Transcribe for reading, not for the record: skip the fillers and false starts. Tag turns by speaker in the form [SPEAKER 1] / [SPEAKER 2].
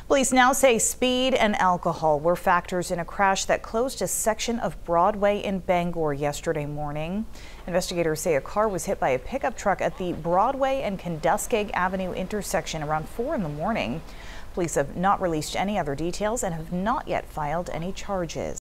[SPEAKER 1] Police now say speed and alcohol were factors in a crash that closed a section of Broadway in Bangor yesterday morning. Investigators say a car was hit by a pickup truck at the Broadway and Kenduskeg Avenue intersection around 4 in the morning. Police have not released any other details and have not yet filed any charges.